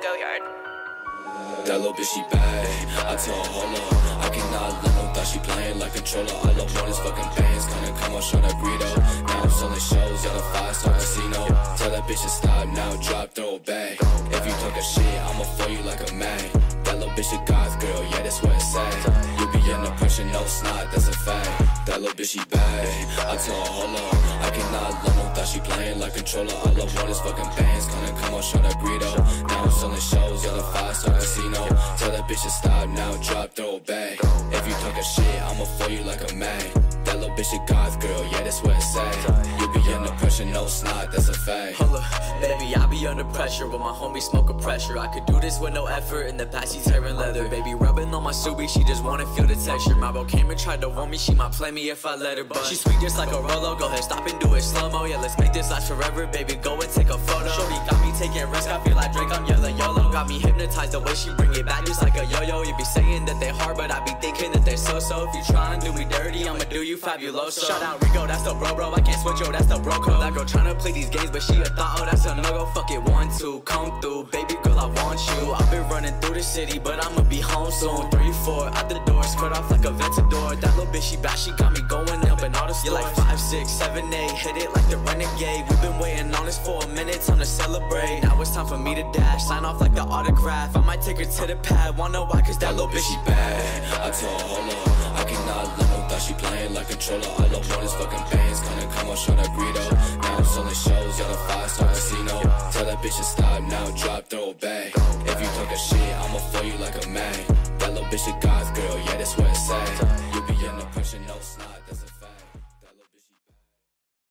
Goyard. That little bitch, she bad. I told her, hold up, I cannot let no thought she playing like controller. All I want is fucking bands, gonna come on, show that Greedo. Now I'm selling shows at a 5-star casino. Tell that bitch to stop now, drop, throw it back. If you talk a shit, I'ma fool you like a man. That little bitch a goth girl, yeah, that's what it say. You be under pressure, no snot, that's a fact. That little bitch, she bad. I told her, hold up, I cannot let no thought she playing like controller. All I want is fucking bands, gonna come on, show that Greedo. Now I'm selling shows at a 5-star casino. Tell that bitch to stop now, drop, throw it back. If you talk a shit, I'ma fool you like a man. That little bitch a goth girl, yeah, that's what it say. You be under pressure, no snot, that's a fact. Hold up, baby, I be under pressure with my homie smoking pressure. I could do this with no effort, in the past she's tearing leather. Baby, rubbing on my Subi, she just wanna feel the texture. My bro came and tried to warn me, she might play me if I let her. But she's sweet just like a Rolo, go ahead, stop and do it slow-mo. Yeah, let's make this last forever, baby, go and take a photo. Shorty got me taking risks, I feel like Drake, I'm yelling YOLO. Got me hypnotized the way she bring it back just like a yo-yo. You be saying that they hard, but I be thinking that they're so-so. If you try and do me dirty, I'ma do you fabuloso. Shout out Rico, that's the bro, I can't switch, yo, that's the bro code. That girl tryna play these games, but she a thought, oh, that's a no-go. Fuck it, 1, 2, come through, baby girl, I want you. I've been running through the city, but I'ma be home soon. 3, 4, out the doors, cut off like a Ventador. That little bitch, she bad, she got me going up in all the stores. You're like 5, 6, 7, 8, hit it like the renegade. We've been waiting on this for a minute, time to celebrate. Now it's time for me to dash, sign off like the autograph. I might take her to the pad, wanna know why, cause that little bitch, she bad. I told her, hold up, I cannot let no thought she playing like controller. All I want is fucking bands, gonna come on, show that Greedo. Now I'm selling shows at a 5-star casino. Tell that bitch to stop now, drop, throw it back. If you talk a shit, I'ma fool you like a man. That little bitch a goth girl, yeah, that's what it say. You be under pressure, no snot, that's a fact.